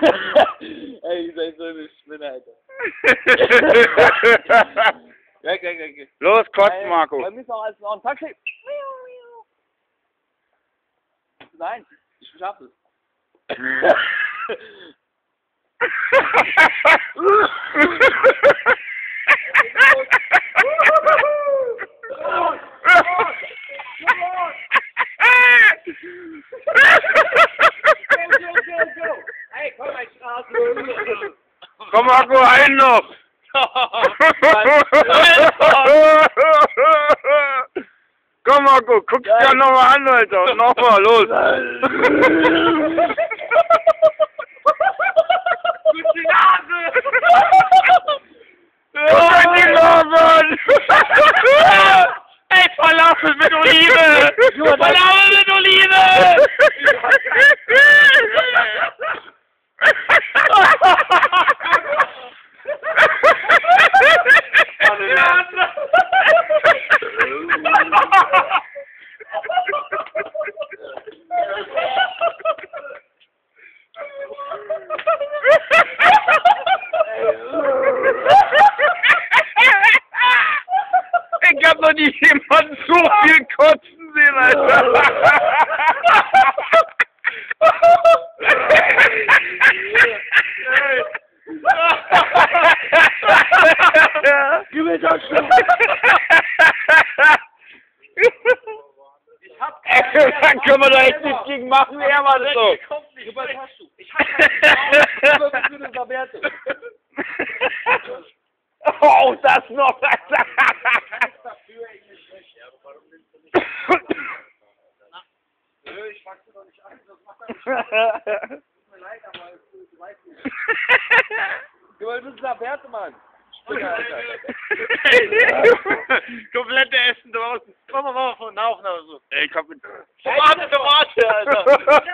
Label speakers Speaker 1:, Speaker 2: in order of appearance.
Speaker 1: Ey, ihr seid so eine Spinne, Alter. Weg.
Speaker 2: Los, kotzen, Marco.
Speaker 1: Bei mir ist auch alles noch ein Taxi. Nein, ich schaff es. Hey, komm, ein Straße.
Speaker 2: Komm, Marco, ein noch. Komm, Marco, guck's dir nochmal an, Alter. Nochmal, los.
Speaker 1: Gut die Nase.
Speaker 2: Guck an die Nase an.
Speaker 1: Ey, Falafel mit Olive. Falafel mit Olive.
Speaker 2: Ich hab noch nie jemanden so viel kotzen sehen, Alter.
Speaker 1: Gib mir das schon.
Speaker 2: Dann können wir da jetzt nichts gegen machen, wie er mal so.
Speaker 1: Ich hab keine für den Saberte.
Speaker 2: Oh, das noch.
Speaker 1: Nö, ich pack's dir doch nicht ein, das macht er nicht. Tut mir leid, aber du weißt nicht. Du bist Saberte, Mann.
Speaker 2: Komplette Essen draußen. Mach mal von Aufnahme so. Ey, ich hab mit...
Speaker 1: Warte, Alter.